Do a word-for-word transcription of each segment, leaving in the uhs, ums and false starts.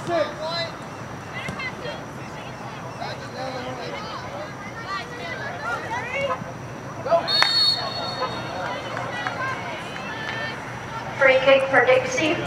Free kick for Dixie.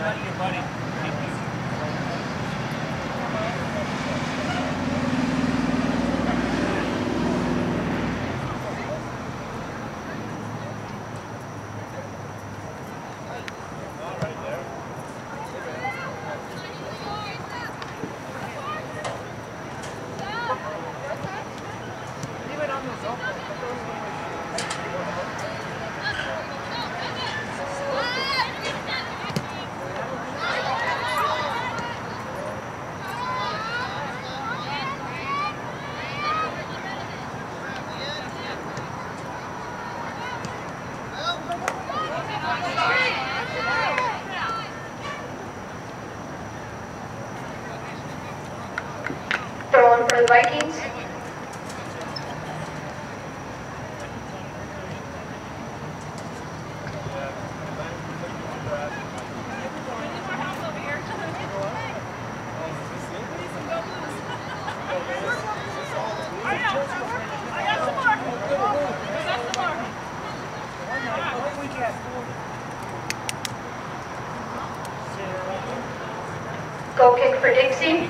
Throwing for the Vikings. Goal kick for Dixie.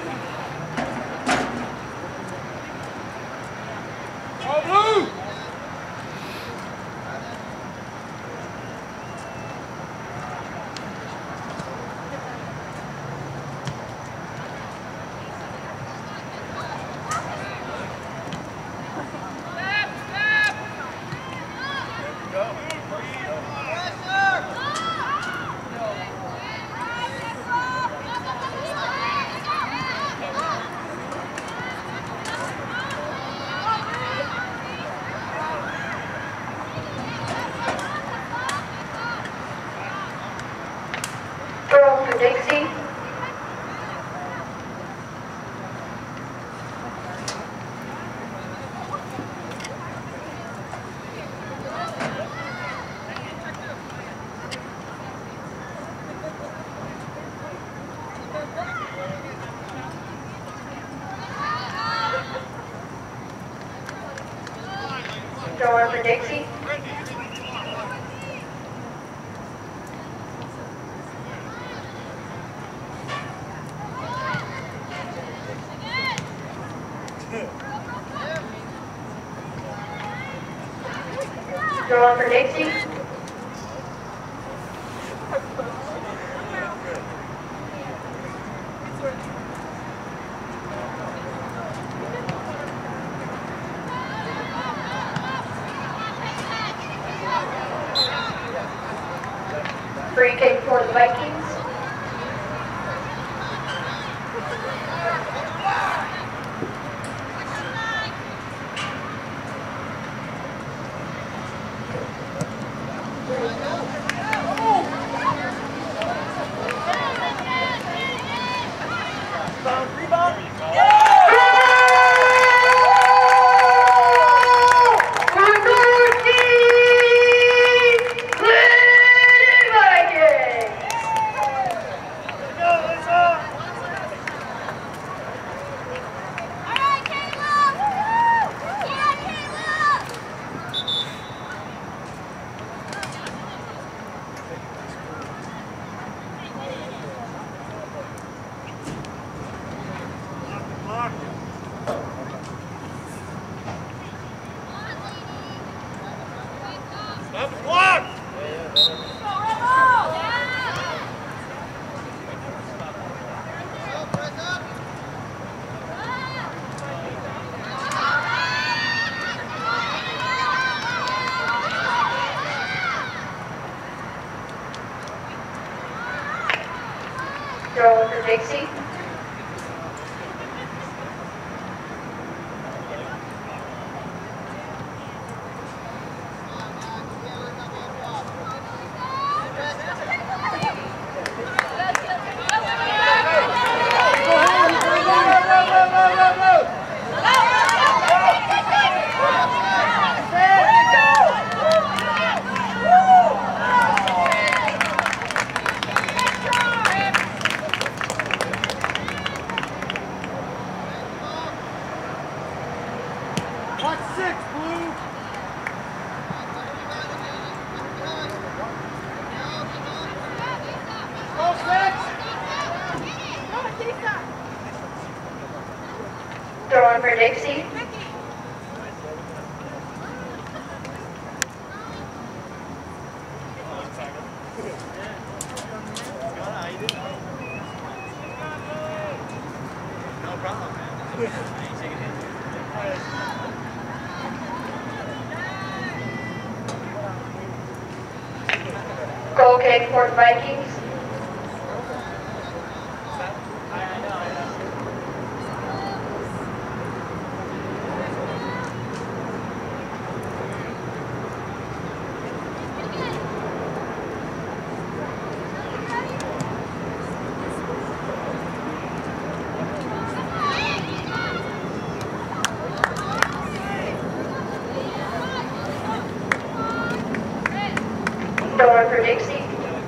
Dixie. Thrower for Dixie. Thrower for Dixie. Free kick for the Vikings. Throw for Dixie. Throwing for Dixie. No problem, man. I ain't taking it. Goal kick for the Vikings. Throwing for Dixie.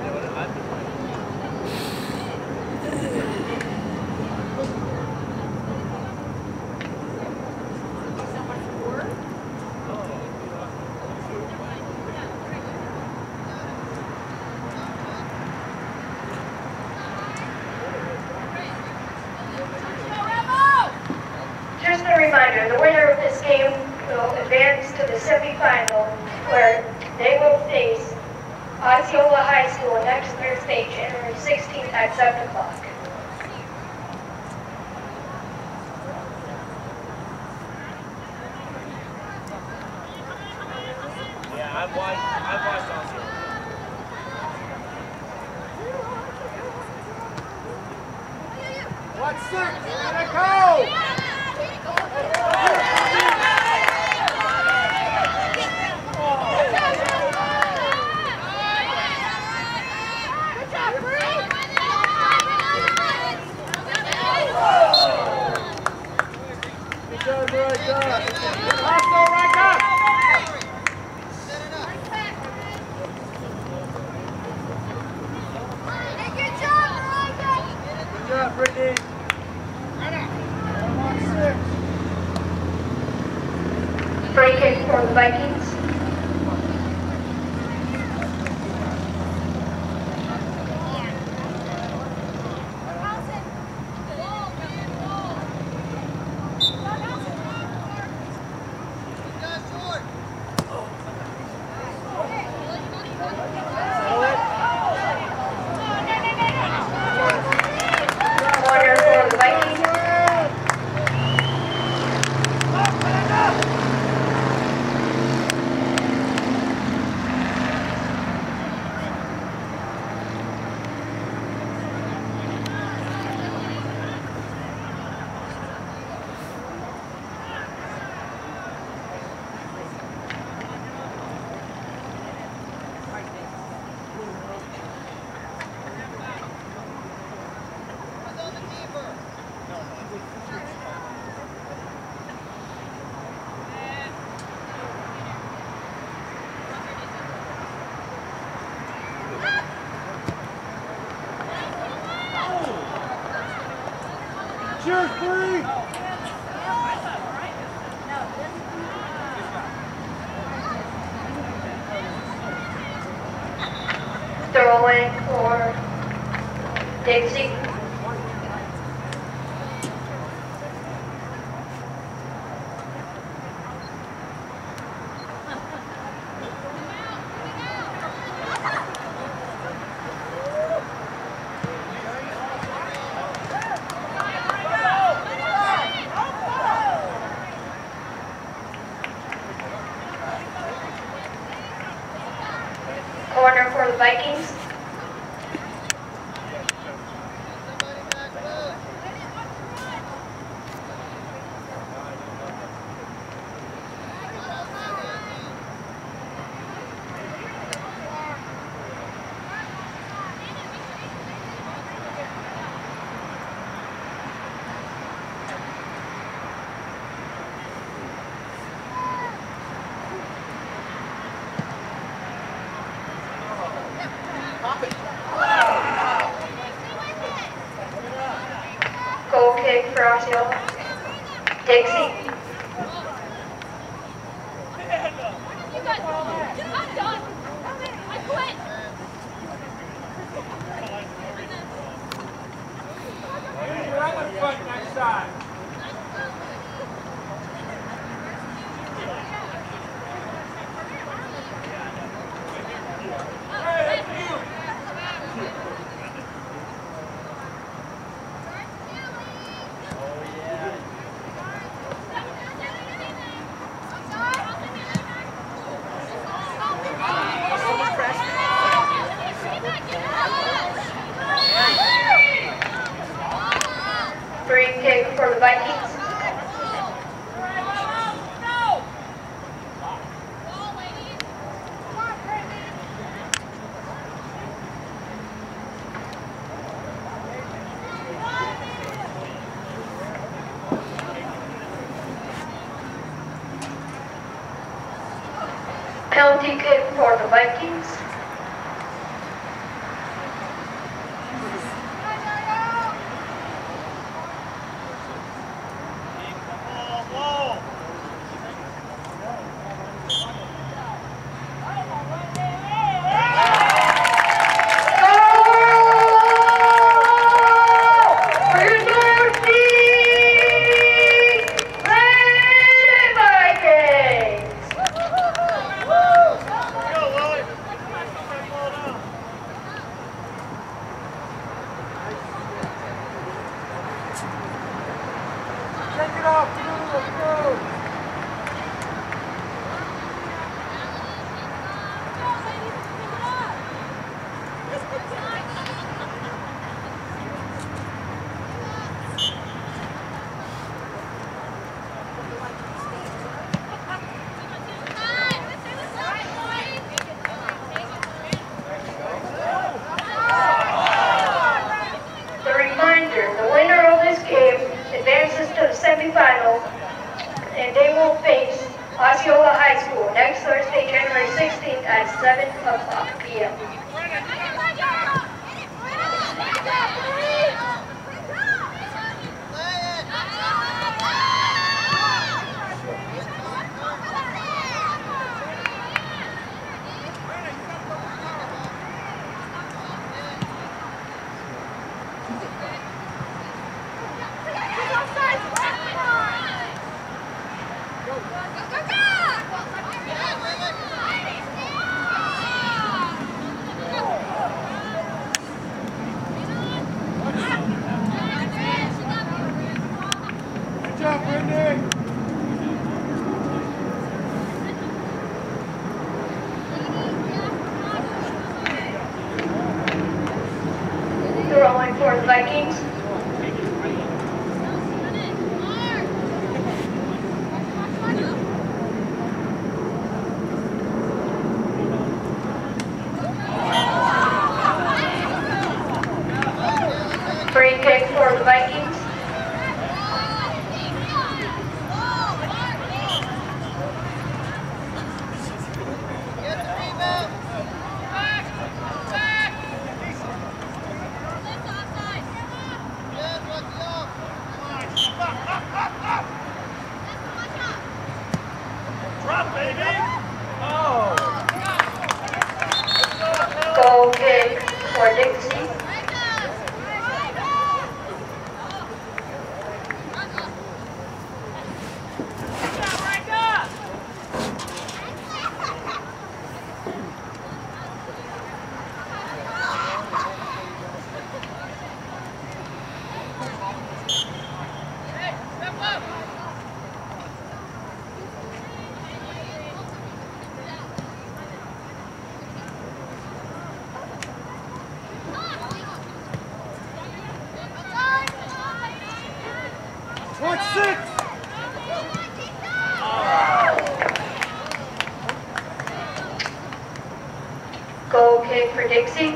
Just a reminder, the winner of this game will advance to the semifinal, where they will face Osceola High School next Thursday, January sixteenth at seven o'clock. Yeah, I've watched, I've watched Osceola. What's six? Let it go! Good, good, good. Let's go, right up! Good job, Veronica! Good job, Brittany. Free kick for the Vikings. Corner for the Vikings. Cheers, Bree! Throwing for Dixie. Corner for the Vikings. Goal kick for Osceola. Dixie. You got I'm done. I quit. Right in front next time. Free kick for the Vikings. Penalty kick for the Vikings. Take it off, let's go! The reminder, the winner of this game advances to the semifinal, and they will face Osceola High School next Thursday, January sixteenth at seven o'clock p m Good job, Brittany! Throwing for the Vikings. Free kick for the Vikings. Drop, baby! Oh! Goal kick for Dixie. Watch six! Goal kick for Dixie.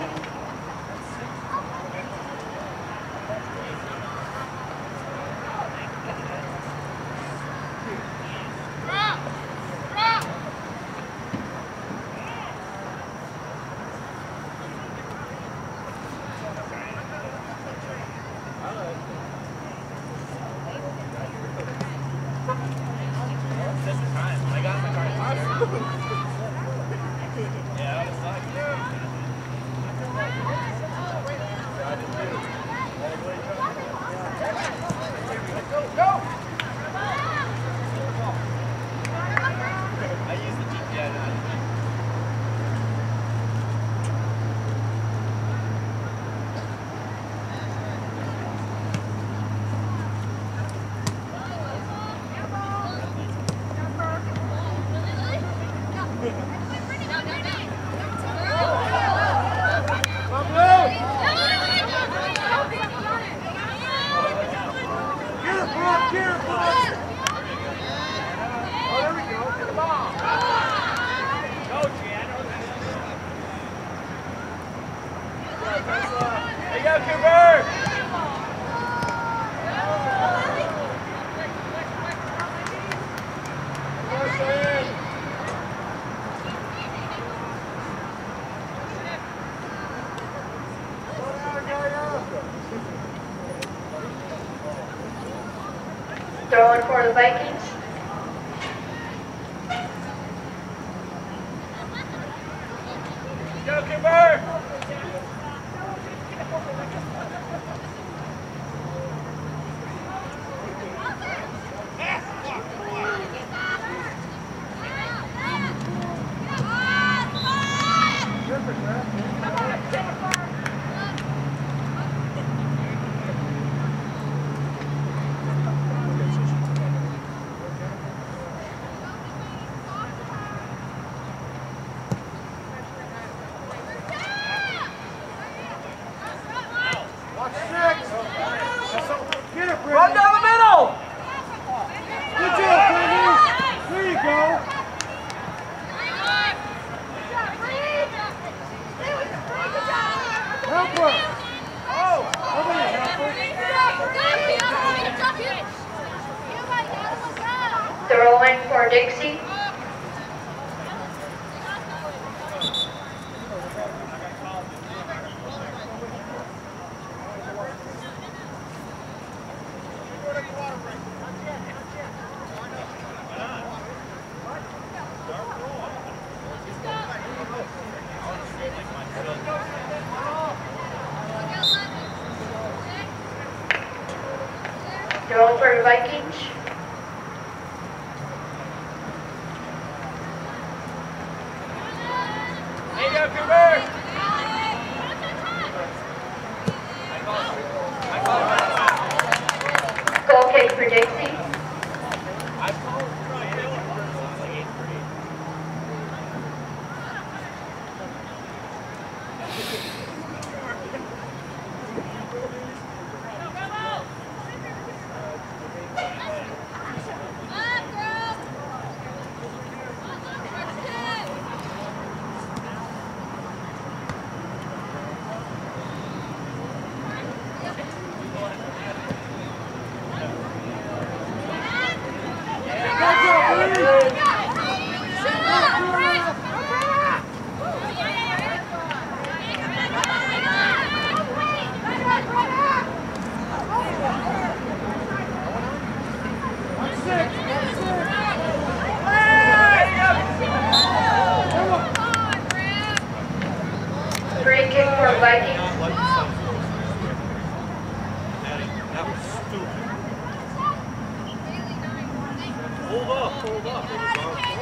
Just in time. I got in the car. Yeah, that was like, Throwing for the Vikings. Go, Kimber! Get it, Run Brittany. down the middle! Good job, Brittany. There you go. Help her. Oh! Come on, help her. Throwing for Dixie. Throwing for the Vikings. There you go, Kimber! Goal kick for Dixie. I called like eight three. Free kick for Vikings. That was stupid. Hold up, hold up.